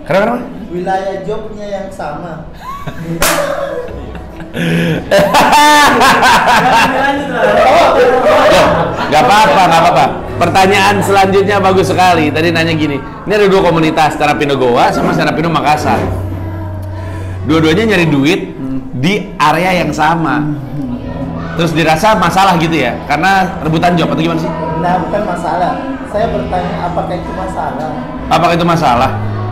Kenapa? Wilayah jobnya yang sama. Gak apa-apa. Pertanyaan selanjutnya bagus sekali. Tadi nanya gini, ini ada dua komunitas, stand up Indo Goa sama stand up Indo Makassar. Dua-duanya nyari duit di area yang sama. Terus dirasa masalah gitu ya, karena rebutan job atau gimana sih? Nah, bukan masalah. Saya bertanya apakah itu masalah? Apakah itu masalah?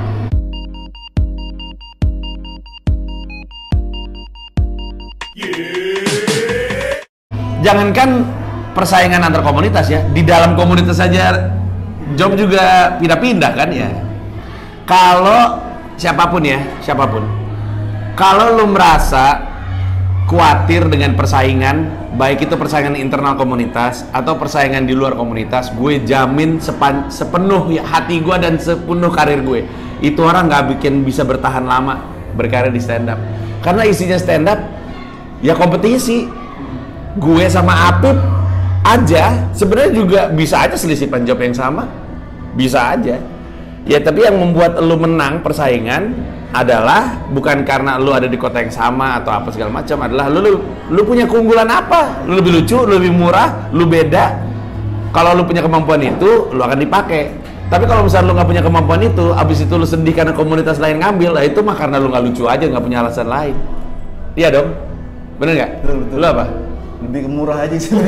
Jangankan persaingan antar komunitas ya, di dalam komunitas saja job juga pindah-pindah kan ya. Kalau siapapun, kalau lu merasa khawatir dengan persaingan, baik itu persaingan internal komunitas atau persaingan di luar komunitas, gue jamin sepenuh hati gue dan sepenuh karir gue, itu orang nggak bisa bertahan lama berkarir di stand up. Karena isinya stand up ya kompetisi. Gue sama Apip aja sebenarnya juga bisa aja selisipan job yang sama, bisa aja ya. Tapi yang membuat lu menang persaingan adalah bukan karena lu ada di kota yang sama atau apa segala macam, adalah lu punya keunggulan apa, lu lebih lucu, lu lebih murah, lu beda. Kalau lu punya kemampuan itu, lu akan dipakai. Tapi kalau misalnya lu nggak punya kemampuan itu, abis itu lu sedih karena komunitas lain ngambil, lah itu mah karena lu nggak lucu aja, nggak punya alasan lain. Iya dong, bener nggak? Betul. Lu apa? Lebih ke murah aja sih.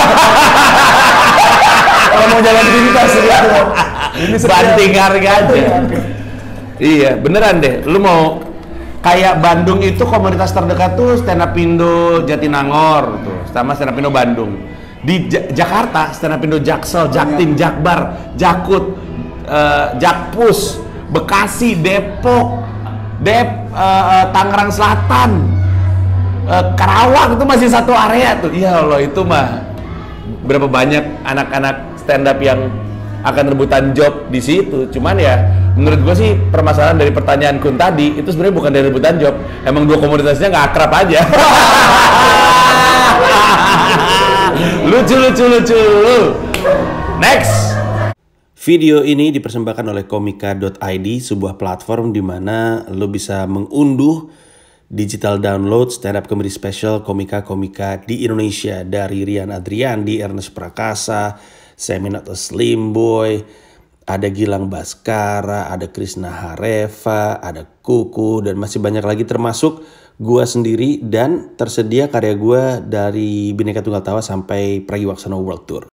Kalau mau jalan pintas gitu. Ini banting harga aja. Iya, beneran deh. Lu mau kayak Bandung itu komunitas terdekat tuh stand up Indo Jatinangor tuh, sama stand up Indo Bandung. Di Jakarta stand up Indo Jaksel, Jaktim, Jakbar, Jakut, Jakpus, Bekasi, Depok, Tangerang Selatan, Karawang, itu masih satu area tuh. Ya Allah, itu mah berapa banyak anak-anak stand up yang akan rebutan job di situ. Cuman ya menurut gue sih permasalahan dari pertanyaan Kun tadi itu sebenarnya bukan dari rebutan job, emang dua komunitasnya nggak akrab aja. lucu. Next. Video ini dipersembahkan oleh komika.id, sebuah platform di mana lo bisa mengunduh digital download stand up comedy special komika-komika di Indonesia, dari Rian Adriandi, Ernest Prakasa, Seminato Slim Boy, ada Gilang Baskara, ada Krisna Hareva, ada Kuku, dan masih banyak lagi termasuk gua sendiri, dan tersedia karya gua dari Bhinneka Tunggal Tawa sampai Pragiwaksono World Tour.